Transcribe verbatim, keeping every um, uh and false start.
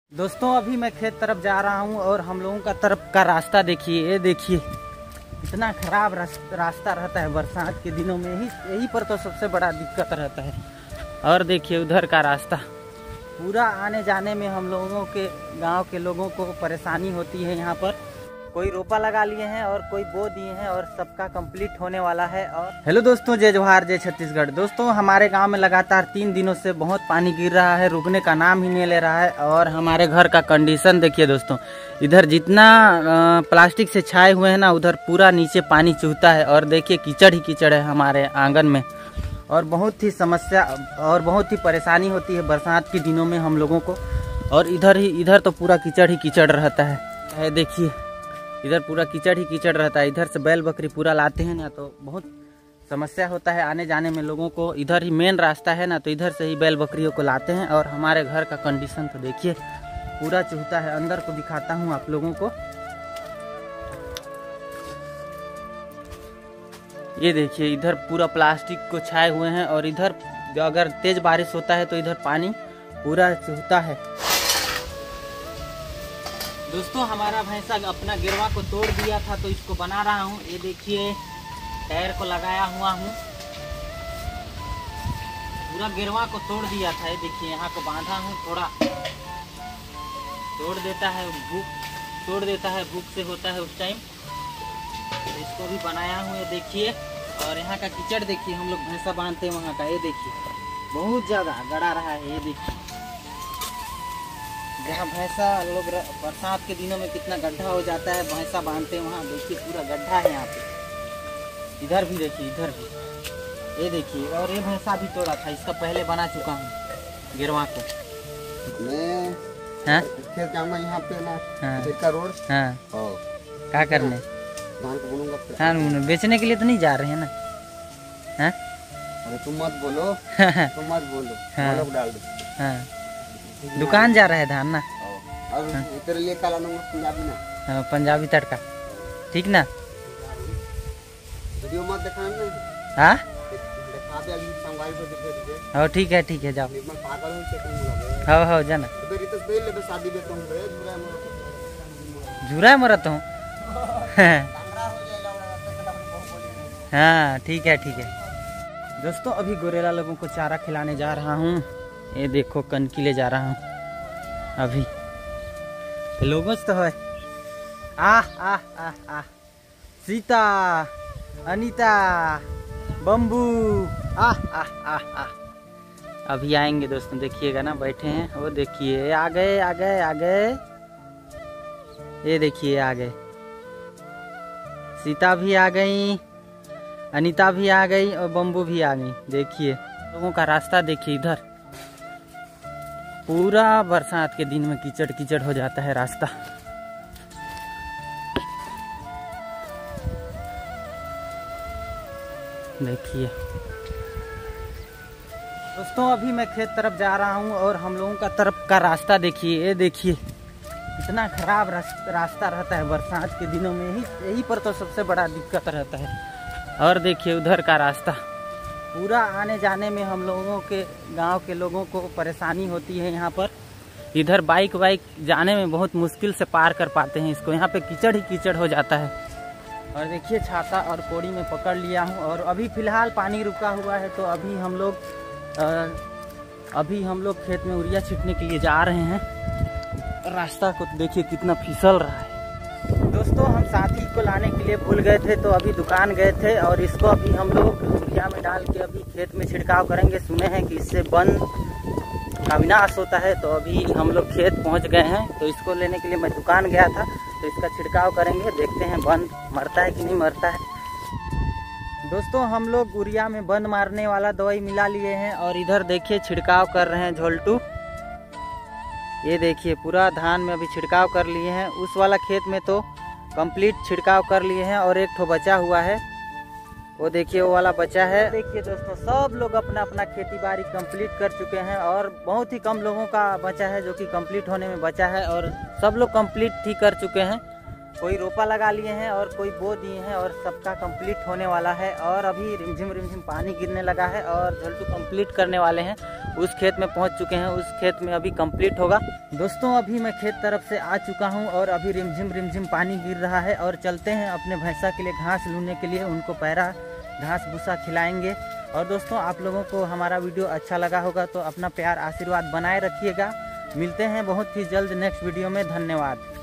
दोस्तों अभी मैं खेत तरफ जा रहा हूं और हम लोगों का तरफ का रास्ता देखिए, ये देखिए इतना खराब रास्ता रहता है बरसात के दिनों में। ही यही पर तो सबसे बड़ा दिक्कत रहता है। और देखिए उधर का रास्ता पूरा आने जाने में हम लोगों के गांव के लोगों को परेशानी होती है। यहाँ पर कोई रोपा लगा लिए हैं और कोई बो दिए हैं और सबका कंप्लीट होने वाला है। और हेलो दोस्तों, जय जोहार, जय छत्तीसगढ़। दोस्तों हमारे गांव में लगातार तीन दिनों से बहुत पानी गिर रहा है, रुकने का नाम ही नहीं ले रहा है। और हमारे घर का कंडीशन देखिए दोस्तों, इधर जितना प्लास्टिक से छाए हुए हैं ना, उधर पूरा नीचे पानी चूहता है। और देखिए कीचड़ ही कीचड़ है हमारे आंगन में। और बहुत ही समस्या और बहुत ही परेशानी होती है बरसात के दिनों में हम लोगों को। और इधर ही इधर तो पूरा कीचड़ ही कीचड़ रहता है। देखिए इधर पूरा कीचड़ ही कीचड़ रहता है। इधर से बैल बकरी पूरा लाते हैं ना, तो बहुत समस्या होता है आने जाने में लोगों को। इधर ही मेन रास्ता है ना, तो इधर से ही बैल बकरियों को लाते हैं। और हमारे घर का कंडीशन तो देखिए पूरा चूहता है। अंदर को दिखाता हूँ आप लोगों को, ये देखिए इधर पूरा प्लास्टिक को छाए हुए हैं। और इधर अगर तेज बारिश होता है तो इधर पानी पूरा चूहता है। दोस्तों हमारा भैंसा अपना गिरवा को तोड़ दिया था, तो इसको बना रहा हूँ। ये देखिए टायर को लगाया हुआ हूँ, पूरा गिरवा को तोड़ दिया था। ये देखिए यहाँ को बांधा हूँ, थोड़ा तोड़ देता है भूख तोड़ देता है भूख से होता है उस टाइम। तो इसको भी बनाया हूँ, ये देखिए। और यहाँ का कीचड़ देखिए, हम लोग भैंसा बांधते हैं वहाँ का, ये देखिए बहुत ज़्यादा गड़ा रहा है। ये देखिए जहाँ भैंसा लोग बरसात के दिनों में कितना गड्ढा हो जाता है, भैंसा बांधते हैं वहाँ देखिए पूरा गड्ढा है यहाँ पे। इधर भी देखिए, इधर भी ये देखिए। और ये भैंसा भी तोड़ा था, इसका पहले बना चुका हूँ गिरवा को मैं। हाँ खेत जाऊंगा यहाँ पे ना, हाँ बेका रोड। हाँ क्या करने, धान को बुनूंगा। हाँ बेचने के लिए तो नहीं जा रहे हैं ना। हाँ अरे तुम मत बोलो तुम मत बोलो, हाँ। लोग डाल दो। हाँ दुकान जा रहा है धान ना। और तेरे लिए काला नंबर पंजाबी ना। हाँ पंजाबी तड़का, ठीक ना। वीडियो मत दिखाना ना। हाँ दिखा दे अभी संगवारी को दिखा दे। हाँ ठीक है ठीक है, जाओ। मैं पागल हूं, चेकिंग लगे। हाँ हाँ जाना। मेरी तो बेल ले, शादी में तुम गए जुरा में झूरा मरत हूँ। हाँ ठीक है ठीक है। दोस्तों अभी गोरेला लोगों को चारा खिलाने जा रहा हूँ। ये देखो कनकी ले जा रहा हूँ अभी। लोगों से तो है आह आह आह आह सीता, अनीता, बम्बू, आह आह आह आह अभी आएंगे दोस्तों, देखिएगा ना। बैठे हैं वो, देखिए आ गए आ गए आ गए। ये देखिए आ गए, सीता भी आ गई, अनीता भी आ गई और बम्बू भी आ गई। देखिए लोगों का रास्ता देखिए, इधर पूरा बरसात के दिन में कीचड़ कीचड़ हो जाता है रास्ता। देखिए दोस्तों अभी मैं खेत तरफ जा रहा हूं और हम लोगों का तरफ का रास्ता देखिए, ये देखिए इतना खराब रास्ता रहता है बरसात के दिनों में। ही यही पर तो सबसे बड़ा दिक्कत रहता है। और देखिए उधर का रास्ता पूरा आने जाने में हम लोगों के गांव के लोगों को परेशानी होती है। यहाँ पर इधर बाइक वाइक जाने में बहुत मुश्किल से पार कर पाते हैं इसको, यहाँ पे कीचड़ ही कीचड़ हो जाता है। और देखिए छाता और कोड़ी में पकड़ लिया हूँ। और अभी फ़िलहाल पानी रुका हुआ है, तो अभी हम लोग अभी हम लोग खेत में यूरिया छींटने के लिए जा रहे हैं। रास्ता को देखिए कितना फिसल रहा है। दोस्तों हम साथी को लाने के लिए भूल गए थे, तो अभी दुकान गए थे और इसको अभी हम लोग यूरिया में डाल के अभी खेत में छिड़काव करेंगे। सुने हैं कि इससे वन का विनाश होता है, तो अभी हम लोग खेत पहुंच गए हैं। तो इसको लेने के लिए मैं दुकान गया था, तो इसका छिड़काव करेंगे। देखते हैं वन मरता है कि नहीं मरता है। दोस्तों हम लोग यूरिया में बंद मारने वाला दवाई मिला लिए हैं और इधर देखिए छिड़काव कर रहे हैं झोलटू। ये देखिए पूरा धान में अभी छिड़काव कर लिए हैं। उस वाला खेत में तो कंप्लीट छिड़काव कर लिए हैं और एक ठो बचा हुआ है, वो देखिए वो वाला बचा है। देखिए दोस्तों सब लोग अपना अपना खेती बाड़ी कंप्लीट कर चुके हैं और बहुत ही कम लोगों का बचा है जो कि कंप्लीट होने में बचा है। और सब लोग कंप्लीट ही कर चुके हैं। कोई रोपा लगा लिए हैं और कोई बो दिए हैं और सबका कंप्लीट होने वाला है। और अभी रिमझिम रिमझिम पानी गिरने लगा है और जल्टू कंप्लीट करने वाले हैं। उस खेत में पहुंच चुके हैं, उस खेत में अभी कंप्लीट होगा। दोस्तों अभी मैं खेत तरफ से आ चुका हूं और अभी रिमझिम रिमझिम पानी गिर रहा है और चलते हैं अपने भैंसा के लिए घास लूने के लिए। उनको पैरा घास भूसा खिलाएंगे। और दोस्तों आप लोगों को हमारा वीडियो अच्छा लगा होगा तो अपना प्यार आशीर्वाद बनाए रखिएगा। मिलते हैं बहुत ही जल्द नेक्स्ट वीडियो में। धन्यवाद।